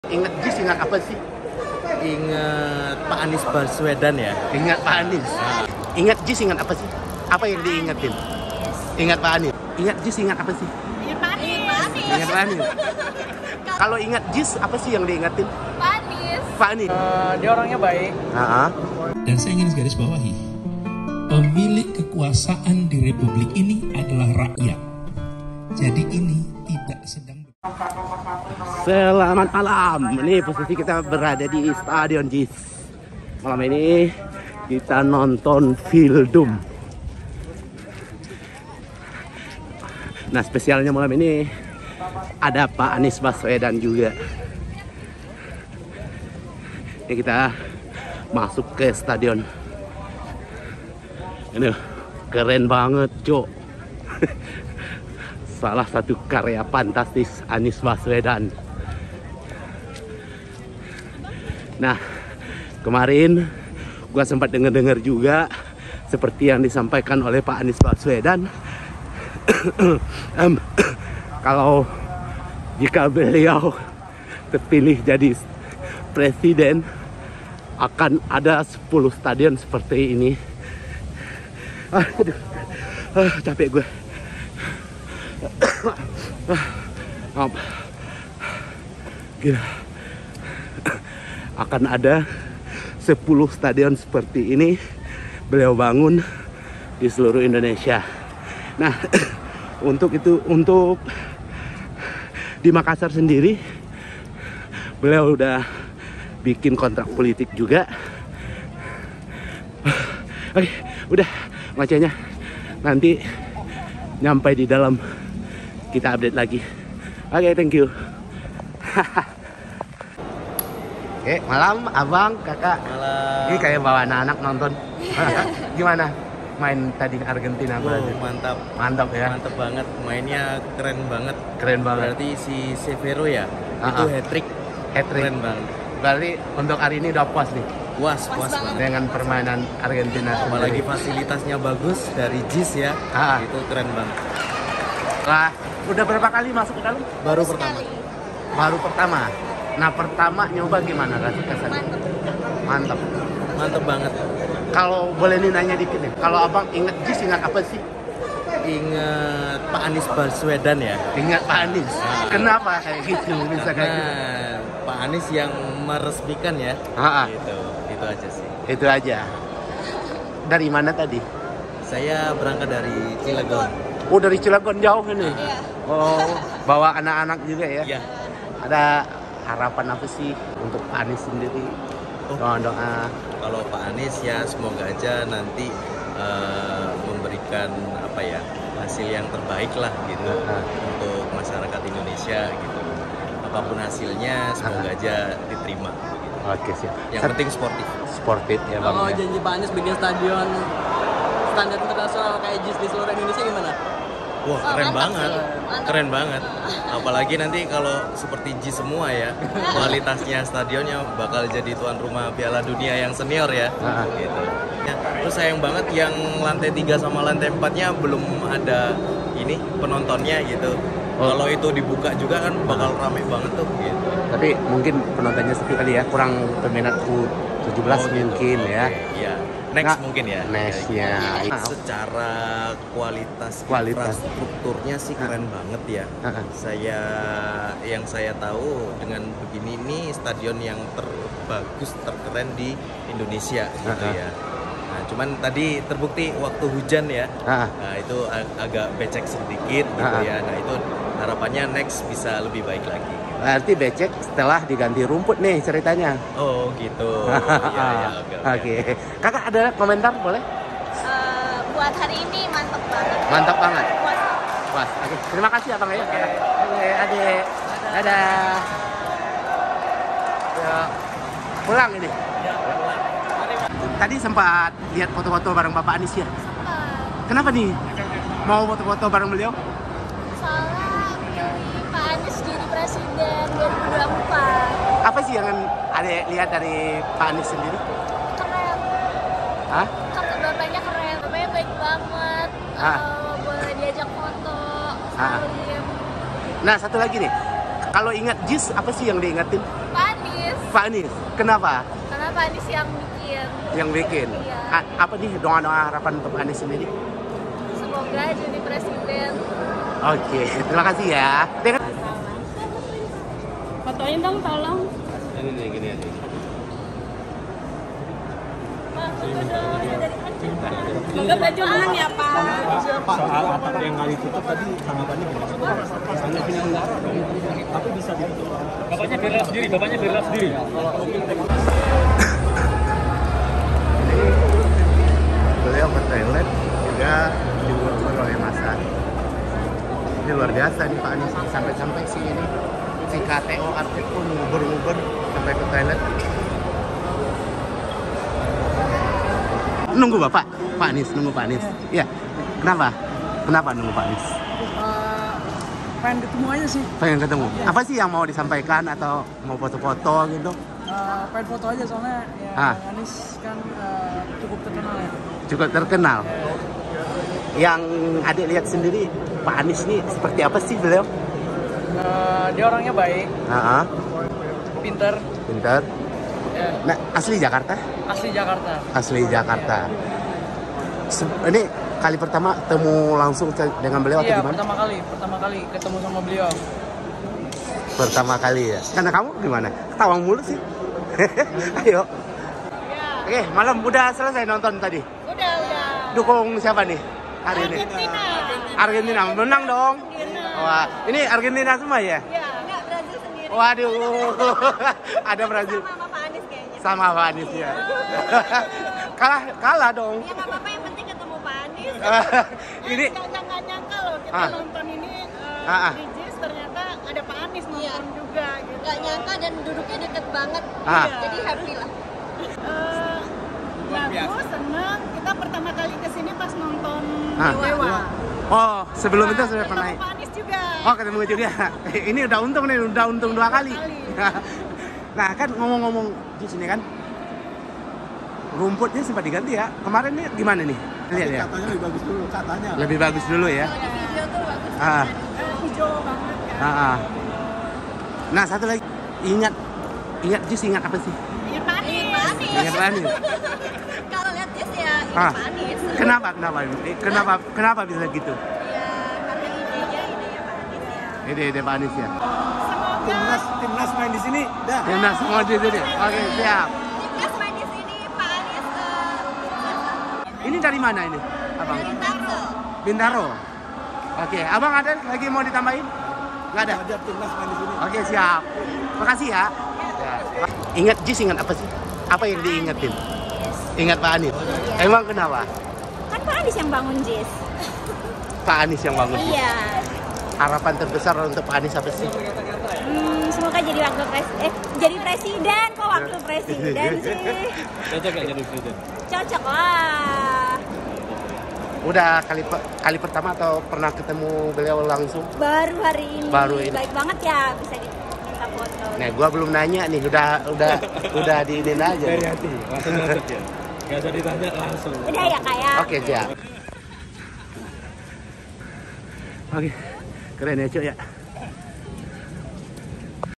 Ingat JIS, ingat apa sih? Ingat Pak Anies Baswedan ya. Ingat Pak Anies. Ingat JIS, ingat apa sih? Apa yang diingetin? Ingat Pak Anies. Ingat JIS, ingat apa sih? Ingat Pak Anies. Ingat Pak Anies. Kalau ingat JIS, apa sih yang diingetin? Pak Anies. Pak Anies. Dia orangnya baik. Dan saya ingin garis bawahi, pemilik kekuasaan di Republik ini adalah rakyat. Jadi ini tidak sedang. Selamat malam. Ini posisi kita berada di Stadion JIS. Malam ini kita nonton Fieldum. Nah, spesialnya malam ini ada Pak Anies Baswedan juga. Ini kita masuk ke stadion. Ini keren banget, Cok. Salah satu karya fantastis Anies Baswedan. Nah, kemarin gua sempat dengar juga seperti yang disampaikan oleh Pak Anies Baswedan. Kalau jika beliau terpilih jadi presiden, akan ada 10 stadion seperti ini. Capek gue. Gila. Akan ada 10 stadion seperti ini beliau bangun di seluruh Indonesia. Nah, untuk di Makassar sendiri beliau udah bikin kontrak politik juga. Oke, udah macanya nanti nyampe di dalam kita update lagi. Oke, thank you. Oke, malam abang, kakak. Malam. Ini kayak bawa anak-anak nonton. Gimana main tadi Argentina? Mantap. Mantap ya. Mantap banget. Mainnya keren banget. Keren banget. Berarti si Severo ya, itu hat-trick. Hat-trick. Keren banget. Berarti untuk hari ini udah puas nih Puas banget. dengan permainan Argentina. Apalagi sendiri. fasilitasnya bagus dari JIS ya. Itu keren banget. Lah, udah berapa kali masuk ke dalam? Baru pertama. Baru pertama. Nah, pertama nyoba gimana rasanya kesannya? Mantap. Mantap banget. Kalau boleh nih nanya dikit nih. Kalau abang inget JIS, ingat apa sih? Ingat Pak Anies Baswedan ya. Ingat Pak Anies. Kenapa kayak gitu? Bisa kayak gitu? Nah, Pak Anies yang meresmikan ya. Itu aja sih. Itu aja. Dari mana tadi? Saya berangkat dari Cilegon. Oh, dari Cilegon jauh ini. Iya. Oh, bawa anak-anak juga ya? Iya. Ada harapan apa sih untuk Pak Anies sendiri? Doa-doa. Kalau Pak Anies ya semoga aja nanti memberikan apa ya hasil yang terbaik lah gitu untuk masyarakat Indonesia gitu. Apapun hasilnya semoga aja diterima. Gitu. Oke, siap. Yang penting sportif. Sportif ya bang. Kalau ya. janji Pak Anies bikin stadion standar internasional kayak JIS di seluruh Indonesia gimana? Wah, keren mantap banget. sih, mantap. Keren banget. Apalagi nanti kalau seperti JIS semua ya, kualitasnya stadionnya bakal jadi tuan rumah Piala Dunia yang senior ya. Gitu. Ya, terus sayang banget yang lantai 3 sama lantai 4-nya belum ada ini penontonnya gitu. Kalau itu dibuka juga kan bakal rame banget tuh gitu. Tapi mungkin penontonnya sepi kali ya, kurang peminat U17 mungkin Oke, ya. Iya. Next Nggak, mungkin ya. Nextnya. Secara kualitas Kualitas. infrastrukturnya sih keren banget ya. Yang saya tahu dengan begini ini stadion yang terbagus terkeren di Indonesia gitu ya. Nah, cuman tadi terbukti waktu hujan ya. Nah, itu agak becek sedikit gitu ya. Nah, itu harapannya next bisa lebih baik lagi. Berarti becek setelah diganti rumput nih ceritanya. Oh gitu. Ya, Oke. Kakak ada komentar boleh? Buat hari ini mantap banget. Mantap banget. Puas. Oke. Terima kasih abang ya. Oke, adek. Dadah. Ya, pulang ini. Tadi sempat lihat foto-foto bareng Bapak Anies ya. Kenapa nih mau foto-foto bareng beliau? Soalnya pilih Pak Anies jadi presiden 2024. Apa sih yang adek lihat dari Pak Anies sendiri? Keren. Hah? Bapaknya keren. Bapaknya baik banget. Boleh diajak foto. Salim. Nah, satu lagi nih. Kalau ingat JIS, apa sih yang diingetin? Pak Pak Anies. Kenapa? Karena Pak Anies yang bikin. Yang bikin. Iya. Apa nih doa-doa harapan untuk Pak Anies sendiri? Semoga jadi presiden. Oke, terima kasih ya. Dengan Fotoin dong tolong. Ini nih gini aja. Semoga baju menang ya Pak. Soal apa yang kali tutup tadi tanggapannya gimana? Soalnya penyelenggara dong, tapi bisa ditutup. Bapaknya bela sendiri. beliau ke toilet juga digubur oleh massa. Ini luar biasa nih Pak Anies, sampai-sampai si ini si KTO artis pun ngubur-ngubur sampai ke toilet. Nunggu Bapak, Pak Anies, nunggu Pak Anies. Iya, kenapa? Kenapa nunggu Pak Anies? Pengen ketemu aja sih. Pengen ketemu. Apa sih yang mau disampaikan atau mau foto-foto gitu? Pengen foto aja soalnya ya Ah. Bang Anies kan cukup terkenal ya. Cukup terkenal. Yang adik lihat sendiri, Pak Anies nih seperti apa sih beliau? Dia orangnya baik, Heeh, pinter, pintar. ya, Nah, asli Jakarta? asli Jakarta. Asli Jakarta. Ini kali pertama temu langsung dengan beliau atau Iya, gimana? pertama kali ketemu sama beliau. Pertama kali ya. Karena kamu gimana? Ketawa mulu sih. Ayo. Oke, malam udah selesai nonton tadi. Udah. Dukung siapa nih hari ini? Argentina. Argentina menang dong. Wah, ini Argentina semua ya? Iya. Enggak Brazil sendiri. Waduh, ada Brazil Sama Pak Anies kayaknya. sama Pak Anies ya. kalah dong. Ya nggak apa-apa, yang penting ketemu Pak Anies. Ini Nggak nyangka loh kita Ah. nonton ini Ah. di JIS ternyata ada Pak Anies nonton juga gitu. Nggak nyangka dan duduknya deket banget. Ah. Jadi happy lah. Bagus, seneng. Kita pertama kali kesini pas nonton Ah. Dewa. oh, sebelum itu sudah Ketemu pernah. Pak Anies juga. Oh, ketemu juga. Ini udah untung nih, udah untung 2 kali. Nah, kan ngomong-ngomong di sini kan rumputnya sempat diganti ya. Kemarin nih gimana nih? Lihat ya. Katanya lebih bagus dulu, katanya. Lebih bagus dulu ya. Kalau di video tuh bagus. Ah. Hijau banget kan. Ah. Nah, satu lagi. Ingat Jis, ingat apa sih? Ingat Pak Anies. Ingat Pak Anies. Kalau lihat JIS ya ingat Ah. Pak Anies. Kenapa bisa gitu? Ya karena idenya Pak Anies ya. Ide Pak Anies ya. Timnas main di sini, dah. Ya, nah, semua di sini. Oke, siap. Timnas main di sini Pak Anies Ini dari mana ini, Abang? dari Tangsel. Bintaro. Oke, Abang ada lagi mau ditambahin? Nggak ada? Ada timnas main di sini. Oke, siap. Makasih ya. Ingat Jis, ingat apa sih? Apa yang diingetin? Ingat Pak Anies. Emang kenapa? Kan Pak Anies yang bangun JIS. Pak Anies yang bangun. Jis. Iya. Harapan terbesar untuk Pak Anies apa sih? Semoga jadi jadi presiden. Kok wakil presiden sih? Cocok gak jadi presiden? Cocok lah. Udah kali pertama atau pernah ketemu beliau langsung? Baru hari ini. Baru ini. Baik banget ya, bisa diminta foto. Nah, gua belum nanya nih, udah diinin aja. Dari hati, langsung cocok ya. Gak usah ditanya langsung. Udah ya Kak ya. Oke, siap. Oke, keren ya cuy ya.